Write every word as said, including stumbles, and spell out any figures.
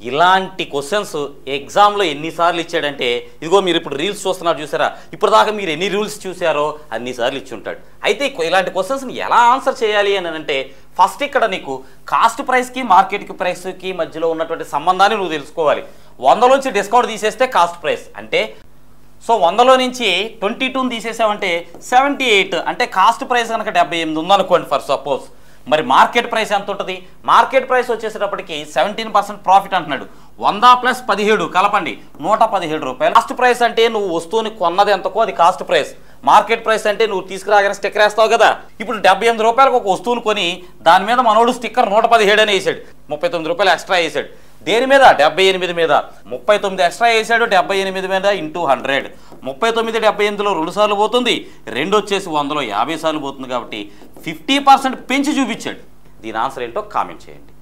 ఇలాంటి క్వశ్చన్స్ ఎగ్జామ్లో ఎన్నిసార్లు ఇచ్చాడంటే ఇదిగో మీరు ఇప్పుడు రీల్స్ చూస్తున్నారు చూసారా, ఇప్పుడు దాకా మీరు ఎన్ని రూల్స్ చూసారో అన్నిసార్లు ఇచ్చి ఉంటాడు. అయితే ఇలాంటి క్వశ్చన్స్ని ఎలా ఆన్సర్ చేయాలి అని అంటే ఫస్ట్ ఇక్కడ నీకు కాస్ట్ ప్రైస్కి మార్కెట్కి ప్రైస్కి మధ్యలో ఉన్నటువంటి సంబంధాన్ని నువ్వు తెలుసుకోవాలి. వందలోంచి డిస్కౌంట్ తీసేస్తే కాస్ట్ ప్రైస్ అంటే, సో వందలో నుంచి ట్వంటీ టూని తీసేసామంటే సెవెంటీ ఎయిట్ అంటే కాస్ట్ ప్రైస్ కనుక డెబ్బై ఎనిమిది ఉందనుకోండి ఫర్ సపోజ్. మరి మార్కెట్ ప్రైస్ ఎంత ఉంటుంది? మార్కెట్ ప్రైస్ వచ్చేసేటప్పటికి సెవెంటీన్ పర్సెంట్ ప్రాఫిట్ అంటున్నాడు. వంద ప్లస్ పదిహేడు కలపండి, నూట పదిహేడు రూపాయలు. కాస్ట్ ప్రైస్ అంటే నువ్వు వస్తువుని కొన్నది ఎంతకో అది కాస్ట్ ప్రైస్. మార్కెట్ ప్రైస్ అంటే నువ్వు తీసుకురాగానే స్టిక్కర్ వేస్తావు కదా. ఇప్పుడు డెబ్బై ఎనిమిది రూపాయలకు ఒక వస్తువుని కొని దాని మీద మనోడు స్టిక్కర్ నూట పదిహేడు అని వేసాడు, ముప్పై తొమ్మిది రూపాయలు ఎక్స్ట్రా వేసాడు. దేని మీద? డెబ్బై ఎనిమిది మీద. ముప్పై తొమ్మిది ఎక్స్ట్రా వేసాడు, డెబ్బై ఎనిమిది మీద ఇంటూ హండ్రెడ్. ముప్పై తొమ్మిది డెబ్బై ఎనిమిదిలో రెండు సార్లు పోతుంది, రెండు వచ్చేసి వందలో యాభై సార్లు పోతుంది. కాబట్టి ఫిఫ్టీ పర్సెంట్ పెంచి చూపించాడు. దీని ఆన్సర్ ఏంటో కామెంట్ చేయండి.